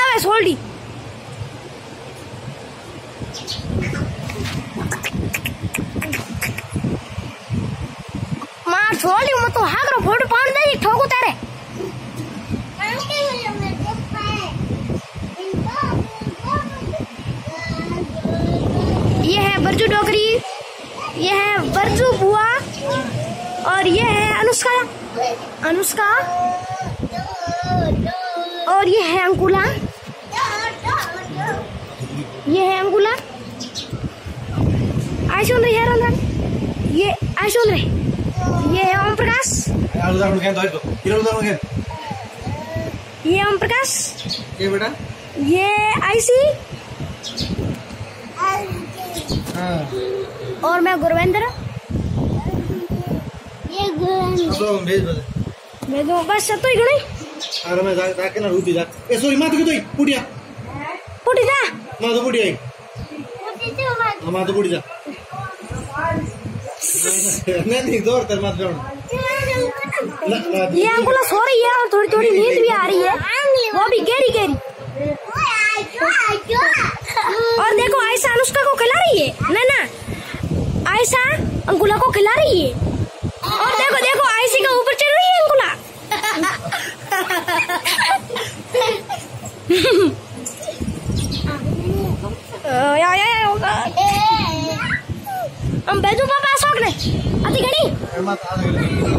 है सोल्डी मार सोल्डी मत तो हागरो फोटो पान दे ठोकू तेरे ये है बरजू डोकरी, ये है बरजू बुआ और ये है अनुष्का और ये है अंकुला, ये है अंकुला आइसोन रे यार ये आइसोन रे, ये है ओम प्रकाश, ये ओम प्रकाश, ये बेटा ये आईसी और मैं गुरवेंद्र, ये मैं तो बस सब तो ही गणी अरे मैं जाके ना रूपी जा ए सॉरी मां तो पुड़िया जा मां तो पुड़िया मां तो पुड़ी जा नहीं जोर कर मत जाओ ये अंकुला सो रही है और थोड़ी थोड़ी नींद भी आ रही है, वो भी गहरी गहरी। और देखो आयशा अनुष्का को खिला रही है, ना आयशा अंकुला को खिला रही है और देखो देखो आयशी का ऊपर चढ़ रही है अंकुला। हम बेजू पापा शौक ने अति घड़ी